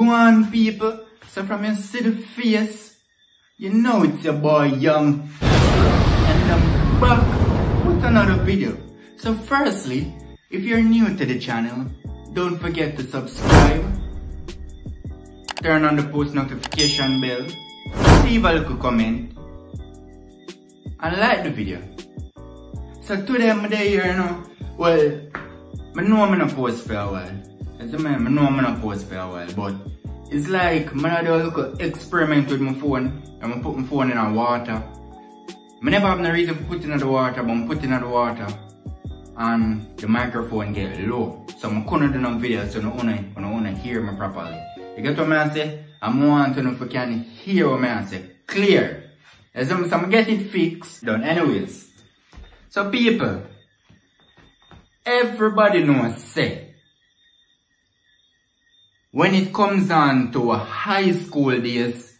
Go on, people. So from your see the face, you know it's your boy Young. And I'm back with another video. So firstly, if you're new to the channel, don't forget to subscribe, turn on the post notification bell, leave a little comment, and like the video. So today I'm there here now. Well, I know I'm not post for a while. I know I'm not post for a while, but it's like I do a little experiment with my phone. And I put my phone in the water. I never have no reason to put it in the water, but I put it in the water and the microphone get low. So I couldn't do no video, so I don't hear me properly. You get what I say? I want to know if you can hear what I say. Clear. So I'm get it fixed. Done anyways. So people, everybody knows say, when it comes on to high school days,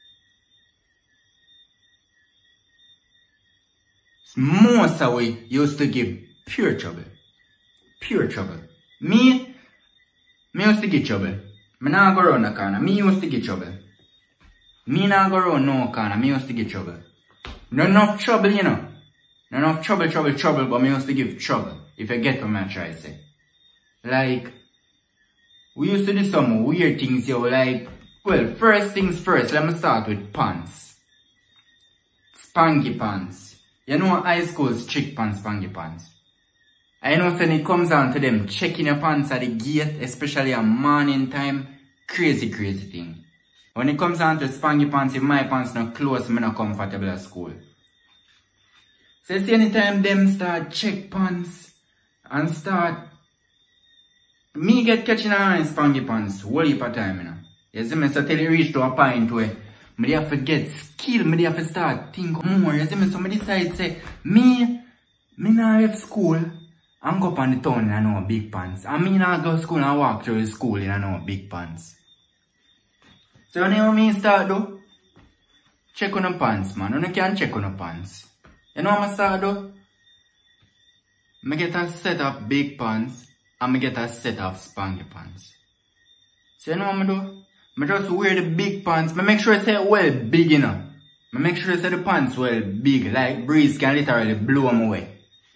most of we used to give pure trouble. Pure trouble. Me used to get trouble. Me not go around the corner. Me used to get trouble. Me not go around no corner. Me used to get trouble. Not enough trouble, you know. Not enough trouble, but me used to give trouble. If you get what I try to say. Like, we used to do some weird things, yo. Like, well, first things first, let me start with pants. Spanky pants. You know high school's strict pants, spanky pants. I know when it comes down to them checking your pants at the gate, especially at morning time, crazy thing. When it comes down to spanky pants, if my pants not close, I'm not comfortable at school. So you see anytime them start check pants and start me get catching on spanky pants whole heap of time, you know. You see me, so till you reach to a point where I have to get skill, I have to start think more. You see me, so I decide say, me not have school, I'm go up on the town and I know big pants. And me not go to school and walk through the school and I know big pants. So you know what me start do? Check on the pants, man. You can check on the pants. You know what I start do? I get a set of big pants and I get a set of spanky pants. So you know what I do? I just wear the big pants. I make sure I say well big, you know. I make sure I say the pants well big, like breeze can literally blow them away.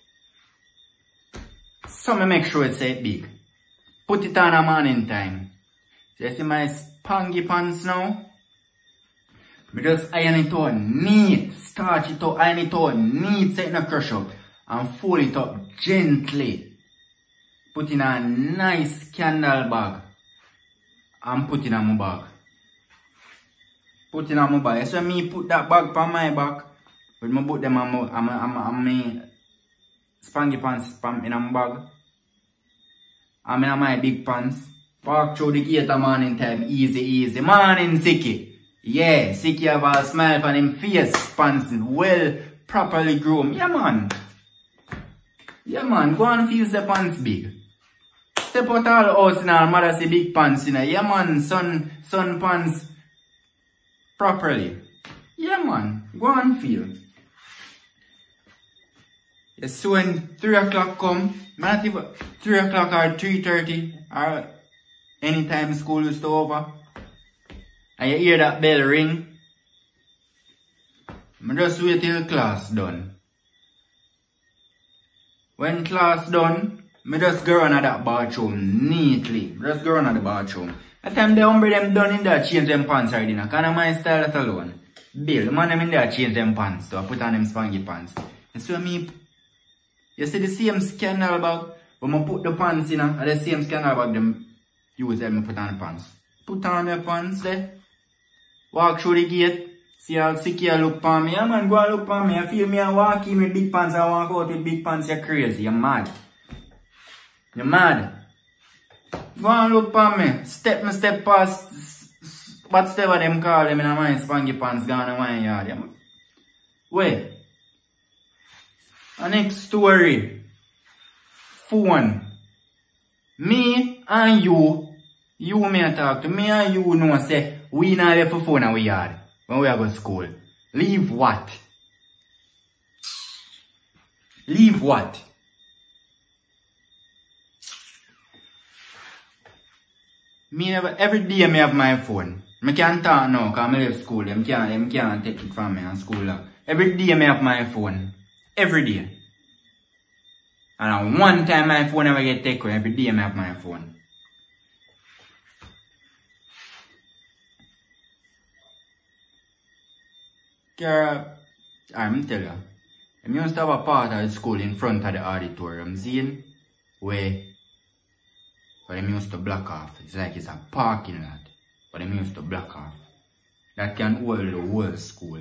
So I make sure I say it big. Put it on a morning time. So you see my spanky pants now? I just iron it out neat, starch it out, iron it out neat, set it in a crush up, and fold it up gently. Put in a nice candle bag. And put in my bag. Put in my bag. So me put that bag on my back. With me put them on my spanky pants in my bag. And in my big pants. Walk through the gate of morning time. Easy. Morning Sicky. Yeah, Sicky have a smile on him face. Pants well properly groomed. Yeah man. Go and feel the pants big. Step out all house in our mother see big pants, you know. Yeah man, sun pants properly. Yeah man, go and feel. Yes, so when 3 o'clock come, not even 3 o'clock or 3:30 or anytime school is over, and you hear that bell ring, I just wait till class done. When class done, I just go around that bathroom neatly. Just go around the bathroom. That time the hombre them done in there change them pants already. Now kind of my style that alone. Bill, the man them in there change them pants. So I put on them spanky pants. And so me, you see the same scandal bag, when I put the pants in, and the same scandal bag them use them put on the pants. Put on the pants there. Walk through the gate. See how Sicky look for me. Yeah man, go and look for me. I feel me and walk in with big pants. I walk out with big pants. You're crazy. You're mad. You're mad. Go and look for me. Step past. Whatever them call them in my spanky pants gone in my yard. Yeah. Wait. Next story. Phone. Me and you may talk to me and you know say we not left for phone in our yard when we go to school. Leave what? Leave what? every day I have my phone. I can't talk now because I left school. Them can't take it from me in school. Every day I have my phone. Every day. And one time my phone never get taken. Every day I have my phone. Girl, I'm telling you. I used to have a part of the school in front of the auditorium. See? Where I used to block off. It's like it's a parking lot. But I used to block off. That can hold the whole school.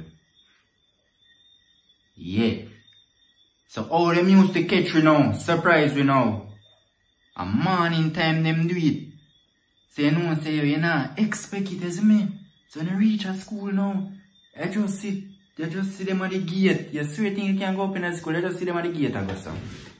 Yeah. So all them used to catch you now. Surprise you now. A morning time them do it. So you know, say you not expect it as me. So when you reach a school now, you just see them at the gate. You swear thing you can't go up in the school, you just see them at the gate and go so.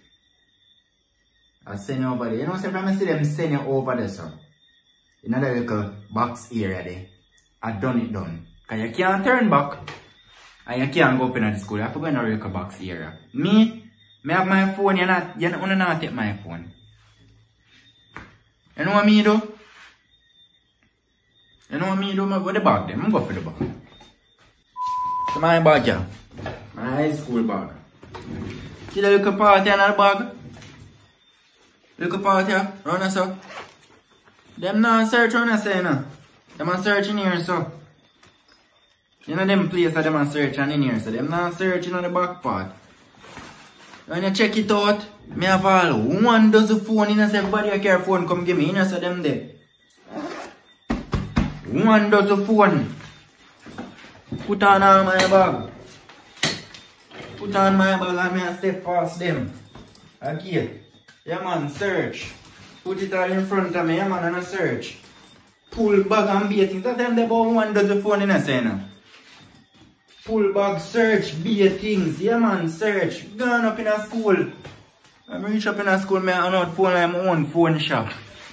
I send you over there. You know, say when I see them send you over there, so. In that little box area there. I done it done. Because you can't turn back. And you can't go up in the school. You have to go in a little box area. Me have my phone, you not take my phone. You know what me do? You know what me do? I go to the bag then. I go for the bag. So my bag, yeah. My high school bag. See the little party in the bag? Little party, run us up. Them not search on us, you know. Them are searching here, so. You know them places them are searching in here, so them not searching on the back part. When you check it out, me have all 1 dozen phone in us, everybody a care phone come give me, you know, so them there. 1 dozen phone. Put on my bag. Put on my bag and me a step past them. Okay. Yeah man, search. Put it all in front of me, yeah man, and a search. Pull bag and bait things. That time they about 1 dozen phone in us, you know. Pull bag, search, bait things. Yeah man, search. Gone up in a school. I reach up in a school, I not phone like my own phone shop.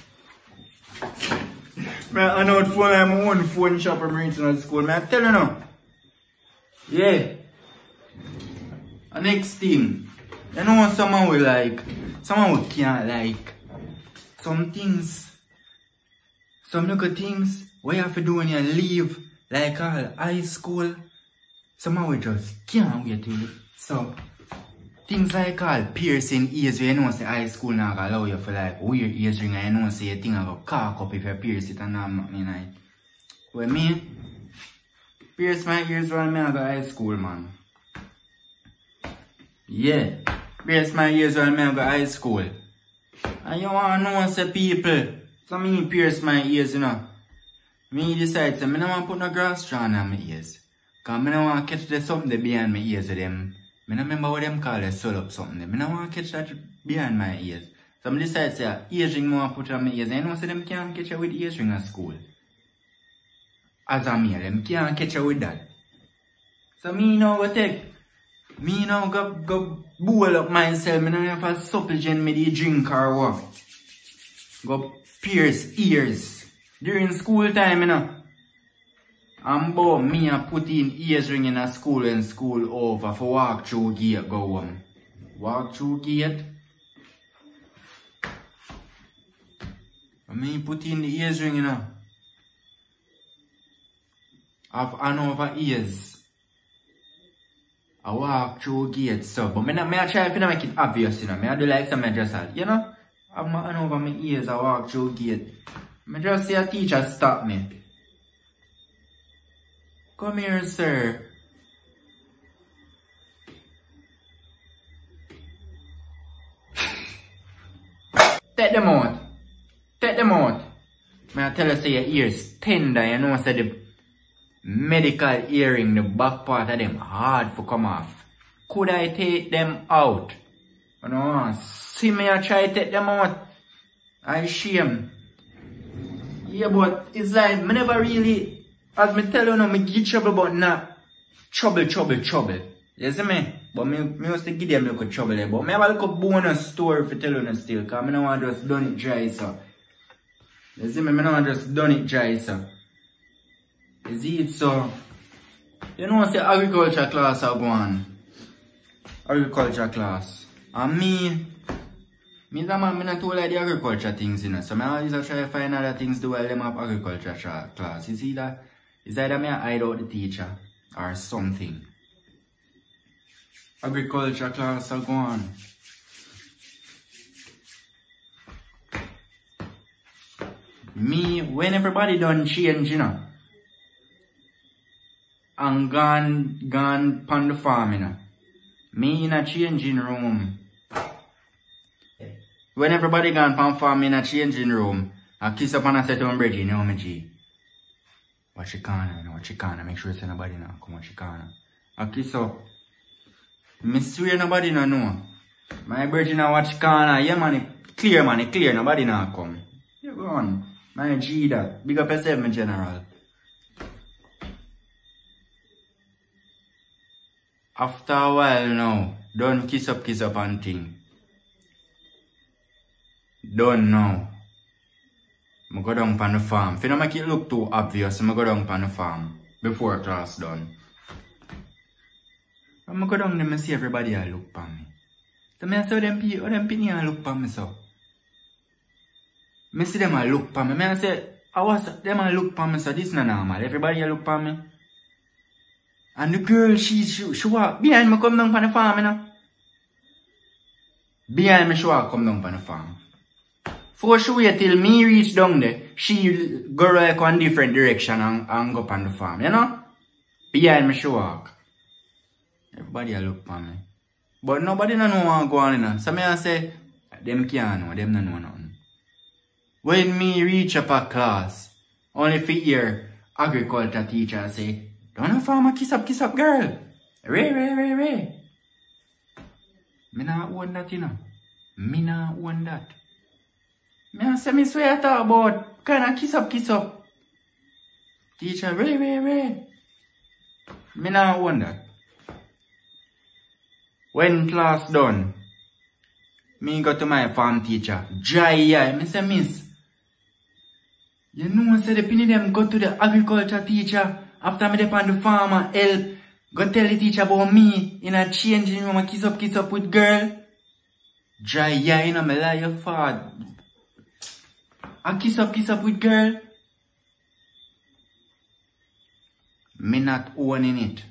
I not phone like my own phone shop when I reach in a school. I tell you now. Yeah. The next thing. You know someone will like, someone will can't like. Some things, some little things, what you have to do when you leave, like all high school, someone will just can't wait till it. So, things like all piercing ears, where you know say high school not gonna allow you for like weird ears ring, and you know say you think I go cock up if you pierce it and not nothing like. Well me, pierce my ears when I go high school, man. Yeah, pierce my ears when I go high school. And you want to know, say people, so me pierce my ears, you know. Me decide, say, I don't want to put no grass strand on my ears. Because I don't want to catch the something behind my ears with them. I don't remember what them call it, swell up something. I don't want to catch that behind my ears. So I decide, say, ears ring I want to put on my ears. And you know, say, them can't catch it with ears ring at school. As a male, them can't catch it with that. So me now go take. Me now go bowl up myself. I don't have a supplement me the drink or what. Go pierce ears. During school time, you know. And boy, me a put in ears ring in a school when school over for walk through gate go home. Walk through gate. And me put in the ears ring, you know. Have an over ears. I walk through gates, so, but I try to make it obvious, you know. I do like some just, you know, I have my hand over my ears, I walk through gate. I just see a teacher stop me. Come here, sir. Take them out. Take them out. I tell you, say your ears tender, you know, say the medical earring, the back part of them hard to come off. Could I take them out? You know, see me I try to take them out. I shame. Yeah, but it's like, I never really, as me tell you now, me get trouble but not trouble. You see me? But me used to give them a little trouble there. But I have a little bonus story for tell you still, because I don't want to just done it dry, so. You see me? I don't want to just done it dry, so. You see it, so. You know what's the agriculture class I go on? Agriculture class. And me Me not too like the agriculture things, you know. So I always try to find other things to do while them have agriculture class. You see that? It's either me hide out the teacher or something. Agriculture class are gone. Me, when everybody done change, you know, and gone pon the farm, you know, me in a changing room. When everybody gone pon farm in a changing room, I kiss up and I say to my brother, you know me G. Watch your corner, you know, watch your corner, make sure it's nobody now, come watch your corner. I kiss up. Me swear nobody no know. My brother now watch corner, yeah man, it clear, nobody now come. You go on. My G that. Big up yourself, my general. After a while now, don't kiss up and thing. Don't know. I go down on the farm. If you don't make it look too obvious, I go down on the farm before class done. I go down there and see everybody I look at me. So I say, them people look at me so. I see them a look at me. I say, them a look at me so this is not normal. Everybody a look at me. And the girl, she walk behind me come down on the farm, you know. Behind me, she walk come down on the farm. Before she wait till me reach down there, she go like one different direction and go up on the farm, you know? Behind me, she walk. Everybody a look at me. But nobody no know what go on, you know. So I say, them can't know, them no know nothing. When me reach up a class, only for hear agriculture teacher say, don't a farmer kiss up, girl. Ray. Me not want that, you know. Me not want that. Me say, me swear I talk about kind of kiss up. Teacher, Ray. Me not want that. When class done, me go to my farm teacher, dry eye. Me say, miss, you know, say the penny them go to the agriculture teacher after me dey on the farm and help. Go tell the teacher about me in a changing room and kiss up with girl. Dry eye, you know, me lie your father. I kiss up with girl. Me not owning it.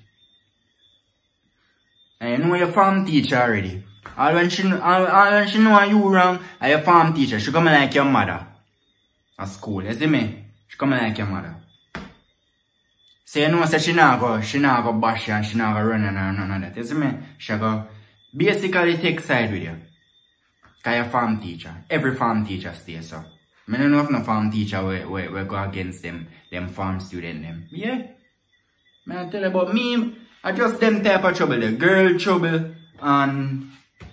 And you know your farm teacher already. All when she know you wrong, are your farm teacher. She come like your mother. At school, you see me? She come like your mother. So you know say she not go bash you and she not go run and none of that. You see me? She go basically take side with you. Cause you're farm teacher. Every farm teacher stays so. I don't know if no farm teacher will go against them farm student them. Yeah. I tell you about me, I just them type of trouble, the girl trouble and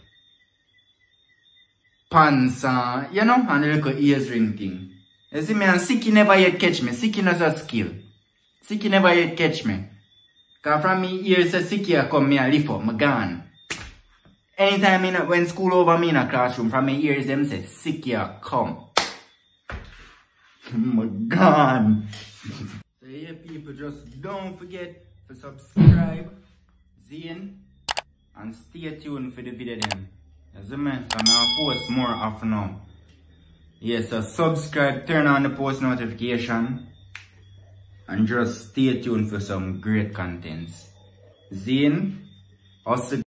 pants, you know, and the little ears ring thing. You see me, and Siki never yet catch me. Siki knows a skill. Siki never yet catch me. Cause from me ears, Siki a come me a lift up, me gone. Anytime when school over me in a classroom, from my ears them say, Siki a come. Me gone. So yeah, people, just don't forget to subscribe, Zane, and stay tuned for the video them. As I mentioned, I'll post more often now. Yes, so subscribe, turn on the post notification, and just stay tuned for some great contents. Zane, also